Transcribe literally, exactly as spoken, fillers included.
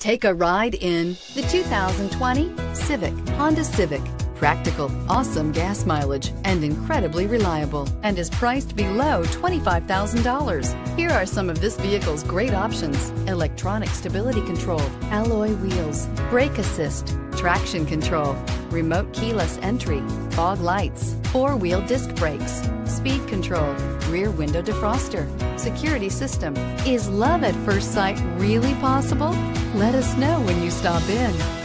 Take a ride in the two thousand twenty Civic, Honda Civic. Practical, awesome gas mileage, and incredibly reliable, and is priced below twenty-five thousand dollars. Here are some of this vehicle's great options: electronic stability control, alloy wheels, brake assist, traction control, remote keyless entry, fog lights, four-wheel disc brakes, speed control, rear window defroster, security system. Is love at first sight really possible? Let us know when you stop in.